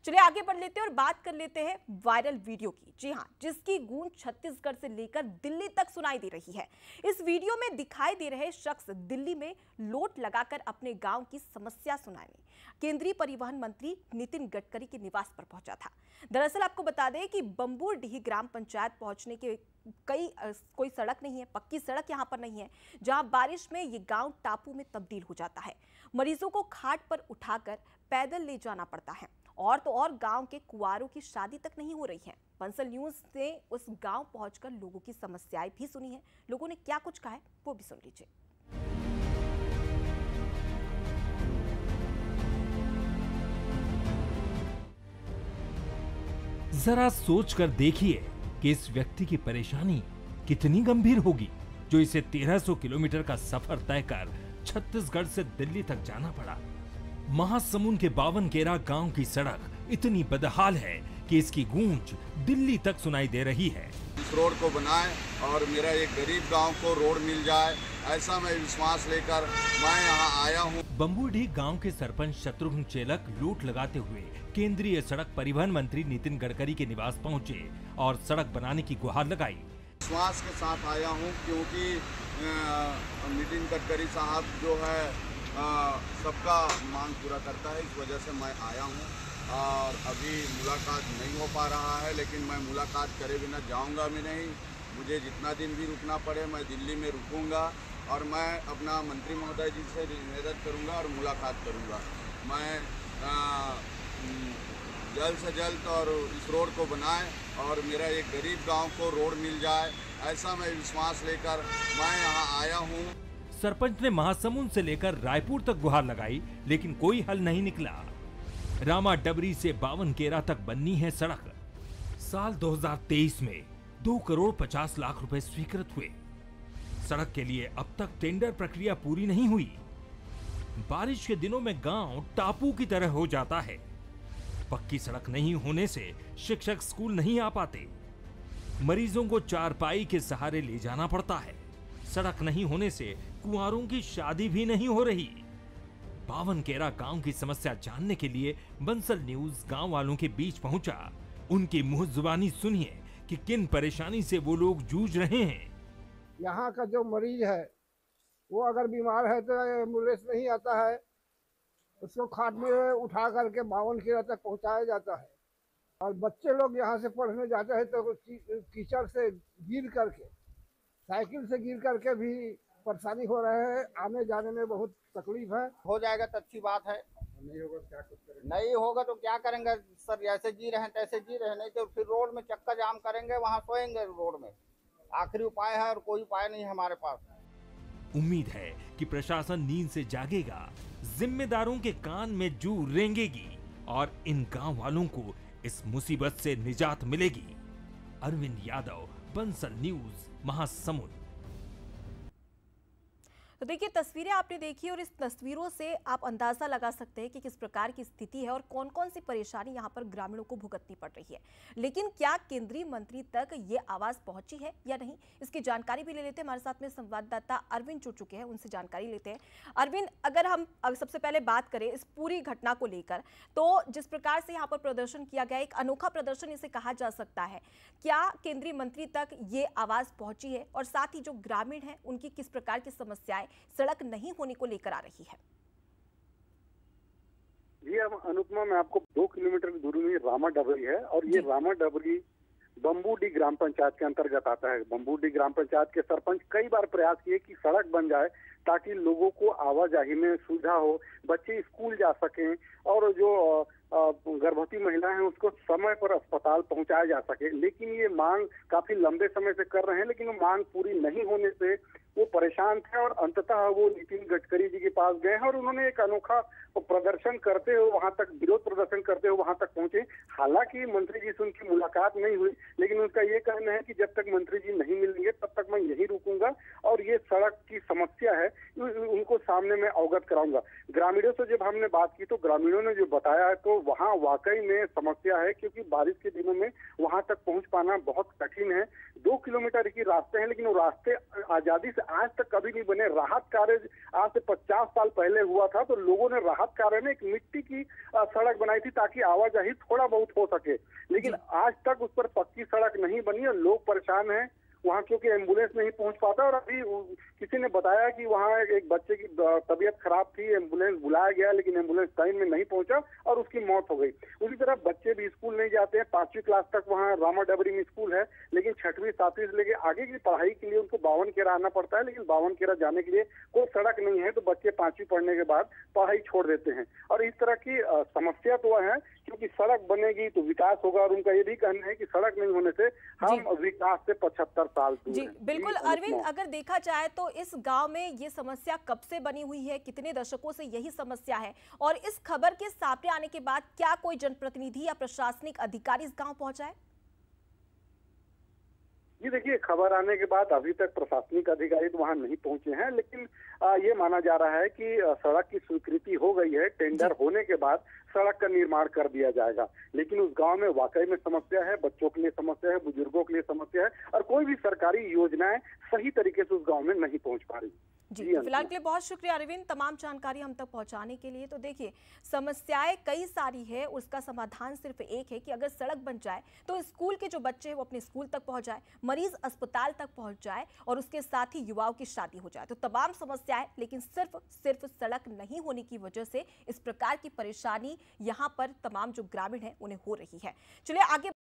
चलिए आगे बढ़ लेते हैं और बात कर लेते हैं वायरल वीडियो की। जी हां, जिसकी गूंज छत्तीसगढ़ से लेकर दिल्ली तक सुनाई दे रही है। इस वीडियो में दिखाई दे रहे शख्स दिल्ली में लोट लगाकर अपने गांव की समस्या सुनाने केंद्रीय परिवहन मंत्री नितिन गडकरी के निवास पर पहुंचा था। दरअसल आपको बता दें कि बंबूरडीह ग्राम पंचायत पहुंचने के कोई सड़क नहीं है, पक्की सड़क यहां पर नहीं है, जहां बारिश में ये गांव टापू में तब्दील हो जाता है। मरीजों को खाट पर उठाकर पैदल ले जाना पड़ता है और तो और गांव के कुंवारों की शादी तक नहीं हो रही है। बंसल न्यूज ने उस गांव पहुंचकर लोगों की समस्याएं भी सुनी है। लोगों ने क्या कुछ कहा है वो भी सुन लीजिए। जरा सोच कर देखिए कि इस व्यक्ति की परेशानी कितनी गंभीर होगी जो इसे 1300 किलोमीटर का सफर तय कर छत्तीसगढ़ से दिल्ली तक जाना पड़ा। महासमुंद के बावनकेरा गांव की सड़क इतनी बदहाल है कि इसकी गूंज दिल्ली तक सुनाई दे रही है। इस रोड को बनाए और मेरा एक गरीब गांव को रोड मिल जाए, ऐसा मैं विश्वास लेकर मैं यहाँ आया हूँ। बंबूरडीह गांव के सरपंच शत्रुघ्न चेलक लोट लगाते हुए केंद्रीय सड़क परिवहन मंत्री नितिन गडकरी के निवास पहुंचे और सड़क बनाने की गुहार लगाई। विश्वास के साथ आया हूँ क्योंकि नितिन गडकरी साहब जो है सबका मांग पूरा करता है, इस वजह से मैं आया हूँ। और अभी मुलाकात नहीं हो पा रहा है, लेकिन मैं मुलाकात करे बिना जाऊंगा भी नहीं। मुझे जितना दिन भी रुकना पड़े मैं दिल्ली में रुकूंगा और मैं अपना मंत्री महोदय जी से निवेदन करूंगा और मुलाकात करूंगा। मैं जल्द से जल्द और इस रोड को बनाए और मेरा एक गरीब गांव को रोड मिल जाए, ऐसा मैं विश्वास लेकर मैं यहाँ आया हूँ। सरपंच ने महासमुंद से लेकर रायपुर तक गुहार लगाई, लेकिन कोई हल नहीं निकला। रामा डबरी से बावनकेरा तक बननी है सड़क। साल 2023 में 2 करोड़ 50 लाख रुपए स्वीकृत हुए। सड़क के लिए अब तक टेंडर प्रक्रिया पूरी नहीं हुई। बारिश के दिनों में गांव टापू की तरह हो जाता है। पक्की सड़क नहीं होने से शिक्षक स्कूल नहीं आ पाते। मरीजों को चारपाई के सहारे ले जाना पड़ता है। सड़क नहीं होने से कुंवारों की शादी भी नहीं हो रही। बावनकेरा गांव की समस्या जानने के लिए बंसल न्यूज गांव वालों के बीच पहुंचा। उनकी मुंह जुबानी सुनिए कि किन परेशानी से वो लोग जूझ रहे हैं। यहाँ का जो मरीज है वो अगर बीमार है तो एम्बुलेंस नहीं आता है, उसको खाट में उठा करके बावनकेरा तक पहुँचाया जाता है। और बच्चे लोग यहाँ से पढ़ने जाते हैं तो कीचड़ से गिर करके, साइकिल से गिर करके भी परेशानी हो रहे हैं। आने जाने में बहुत तकलीफ है। हो जाएगा तो अच्छी बात है, नहीं होगा क्या करेंगे? नहीं होगा तो क्या करेंगे सर, जैसे जी रहे हैं तैसे जी रहे हैं, नहीं तो फिर रोड में चक्का जाम करेंगे, वहाँ सोएंगे रोड में। आखिरी उपाय है और कोई उपाय नहीं है हमारे पास। उम्मीद है कि प्रशासन नींद से जागेगा, जिम्मेदारों के कान में जू रेंगेगी और इन गांव वालों को इस मुसीबत से निजात मिलेगी। अरविंद यादव, बंसल न्यूज, महासमुंद। तो देखिए तस्वीरें आपने देखी और इस तस्वीरों से आप अंदाजा लगा सकते हैं कि किस प्रकार की स्थिति है और कौन कौन सी परेशानी यहां पर ग्रामीणों को भुगतनी पड़ रही है। लेकिन क्या केंद्रीय मंत्री तक ये आवाज पहुंची है या नहीं, इसकी जानकारी भी ले लेते हैं। हमारे साथ में संवाददाता अरविंद जुड़ चुके हैं, उनसे जानकारी लेते हैं। अरविंद, अगर हम सबसे पहले बात करें इस पूरी घटना को लेकर, तो जिस प्रकार से यहाँ पर प्रदर्शन किया गया, एक अनोखा प्रदर्शन इसे कहा जा सकता है, क्या केंद्रीय मंत्री तक ये आवाज पहुंची है और साथ ही जो ग्रामीण है उनकी किस प्रकार की समस्याएं सड़क नहीं होने को लेकर आ रही है? जी अब अनुपमा, मैं आपको 2 किलोमीटर की दूरी में रामा डबरी है और ये रामा डबरी बंबूरडीह ग्राम पंचायत के अंतर्गत आता है। बंबूरडीह ग्राम पंचायत के सरपंच कई बार प्रयास किए कि सड़क बन जाए ताकि लोगों को आवाजाही में सुविधा हो, बच्चे स्कूल जा सकें और जो गर्भवती महिलाएं हैं उसको समय पर अस्पताल पहुंचाया जा सके। लेकिन ये मांग काफी लंबे समय से कर रहे हैं, लेकिन वो मांग पूरी नहीं होने से वो परेशान थे और अंततः वो नितिन गडकरी जी के पास गए हैं और उन्होंने एक अनोखा प्रदर्शन करते हुए वहां तक, विरोध प्रदर्शन करते हुए वहां तक पहुंचे। हालांकि मंत्री जी से उनकी मुलाकात नहीं हुई, लेकिन उनका ये कहना है कि जब तक मंत्री जी नहीं मिलेंगे तब तक मैं यहीं रुकूंगा और ये सड़क की समस्या है उनको सामने में अवगत कराऊंगा। ग्रामीणों से जब हमने बात की तो ग्रामीणों ने जो बताया है तो वहाँ वाकई में समस्या है, क्योंकि बारिश के दिनों में वहाँ तक पहुँच पाना बहुत कठिन है। 2 किलोमीटर की रास्ते हैं, लेकिन वो रास्ते आजादी से आज तक कभी नहीं बने। राहत कार्य आज से 50 साल पहले हुआ था, तो लोगों ने राहत कार्य में एक मिट्टी की सड़क बनाई थी ताकि आवाजाही थोड़ा बहुत हो सके, लेकिन आज तक उस पर पक्की सड़क नहीं बनी और लोग परेशान हैं वहाँ, क्योंकि एम्बुलेंस नहीं पहुंच पाता। और अभी किसी ने बताया कि वहाँ एक बच्चे की तबीयत खराब थी, एम्बुलेंस बुलाया गया लेकिन एम्बुलेंस टाइम में नहीं पहुंचा और उसकी मौत हो गई। उसी तरह बच्चे भी स्कूल नहीं जाते हैं। 5वीं क्लास तक वहाँ रामा डबरी में स्कूल है, लेकिन 6वीं 7वीं से लेकर आगे की पढ़ाई के लिए उनको बावनखेड़ा आना पड़ता है, लेकिन बावनखेड़ा जाने के लिए कोई सड़क नहीं है, तो बच्चे 5वीं पढ़ने के बाद पढ़ाई छोड़ देते हैं। और इस तरह की समस्या तो है, क्योंकि सड़क बनेगी तो विकास होगा, और उनका ये भी कहना है कि सड़क नहीं होने से हम विकास से 75 साल दूर जी हैं। बिल्कुल अरविंद, अगर देखा जाए तो इस गांव में ये समस्या कब से बनी हुई है, कितने दशकों से यही समस्या है, और इस खबर के सामने आने के बाद क्या कोई जनप्रतिनिधि या प्रशासनिक अधिकारी इस गांव पहुंचा है? जी देखिए, खबर आने के बाद अभी तक प्रशासनिक अधिकारी तो वहां नहीं पहुंचे हैं, लेकिन ये माना जा रहा है कि सड़क की स्वीकृति हो गई है। टेंडर होने के बाद सड़क का निर्माण कर दिया जाएगा, लेकिन उस गांव में वाकई में समस्या है। बच्चों के लिए समस्या है, बुजुर्गों के लिए समस्या है, और कोई भी सरकारी योजनाएं सही तरीके से उस गांव में नहीं पहुंच पा रही। जी फिलहाल के लिए बहुत शुक्रिया अरविंद, तमाम जानकारी हम तक पहुंचाने के लिए। तो देखिए, समस्याएं कई सारी है, उसका समाधान सिर्फ एक है कि अगर सड़क बन जाए तो स्कूल के जो बच्चे हैं वो अपने स्कूल तक पहुंच जाए, मरीज अस्पताल तक पहुंच जाए, और उसके साथ ही युवाओं की शादी हो जाए। तो तमाम समस्याएं, लेकिन सिर्फ सड़क नहीं होने की वजह से इस प्रकार की परेशानी यहाँ पर तमाम जो ग्रामीण है उन्हें हो रही है। चलिए आगे